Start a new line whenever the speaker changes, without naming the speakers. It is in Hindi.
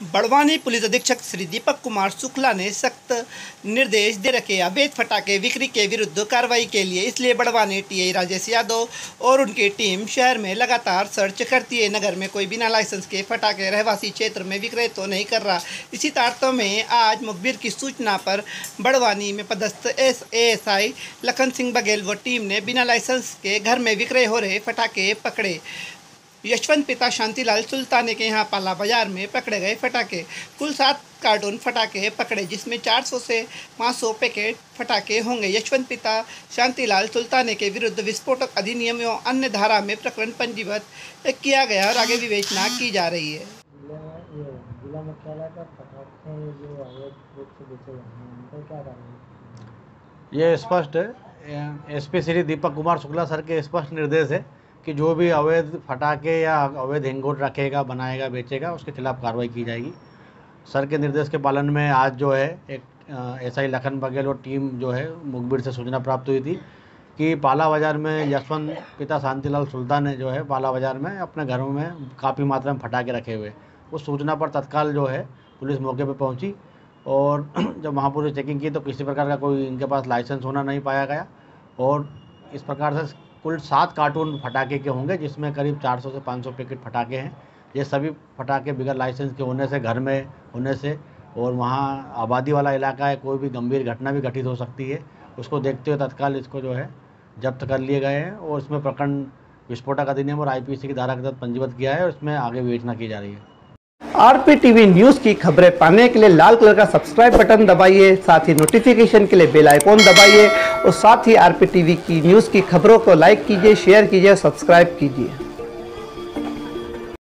बड़वानी पुलिस अधीक्षक श्री दीपक कुमार शुक्ला ने सख्त निर्देश दे रखे अवैध फटाके बिक्री के विरुद्ध कार्रवाई के लिए। इसलिए बड़वानी टीआई राजेश यादव और उनकी टीम शहर में लगातार सर्च करती है। नगर में कोई बिना लाइसेंस के फटाके रहवासी क्षेत्र में विक्रय तो नहीं कर रहा। इसी तारतम्य में आज मुखबिर की सूचना पर बड़वानी में पदस्थ एएसआई लखन सिंह बघेल व टीम ने बिना लाइसेंस के घर में विक्रय हो रहे फटाके पकड़े। यशवंत पिता शांतिलाल सुल्ताने के यहाँ पाला बाजार में पकड़े गए फटाके कुल 7 कार्टून फटाके पकड़े, जिसमें 400 से 500 पैकेट फटाके होंगे। यशवंत पिता शांतिलाल सुल्ताने के विरुद्ध विस्फोटक अधिनियम एवं अन्य धारा में प्रकरण पंजीबद्ध किया गया और आगे विवेचना की जा रही है।
जिला मुख्यालय पर फटाके जो अवैध रूप से बेचे जा रहे हैं, उनको क्या करेंगे?
ये स्पष्ट है, एसपी श्री दीपक कुमार शुक्ला सर के स्पष्ट निर्देश है कि जो भी अवैध फटाके या अवैध हिंगोट रखेगा, बनाएगा, बेचेगा, उसके खिलाफ कार्रवाई की जाएगी। सर के निर्देश के पालन में आज जो है एक एसआई लखन बघेल और टीम जो है मुखबिर से सूचना प्राप्त हुई थी कि पाला बाज़ार में यशवंत पिता शांतिलाल सुल्तान ने जो है पाला बाज़ार में अपने घरों में काफ़ी मात्रा में फटाके रखे हुए। उस सूचना पर तत्काल जो है पुलिस मौके पर पहुँची और जब वहाँ पुलिस चेकिंग की तो किसी प्रकार का कोई इनके पास लाइसेंस होना नहीं पाया गया और इस प्रकार से कुल 7 कार्टून फटाके के होंगे, जिसमें करीब 400 से 500 पैकेट फटाके हैं। ये सभी फटाके बिगैर लाइसेंस के होने से, घर में होने से और वहाँ आबादी वाला इलाका है, कोई भी गंभीर घटना भी घटित हो सकती है। उसको देखते हुए तत्काल इसको जो है जब्त कर लिए गए हैं और इसमें प्रकरण विस्फोटक अधिनियम और आईपीसी की धारा के तहत पंजीबद्ध किया है और इसमें आगे विवेचना की जा रही है।
आरपीटीवी न्यूज़ की खबरें पाने के लिए लाल कलर का सब्सक्राइब बटन दबाइए, साथ ही नोटिफिकेशन के लिए बेल आइकॉन दबाइए और साथ ही आरपीटीवी की न्यूज़ की खबरों को लाइक कीजिए, शेयर कीजिए, सब्सक्राइब कीजिए।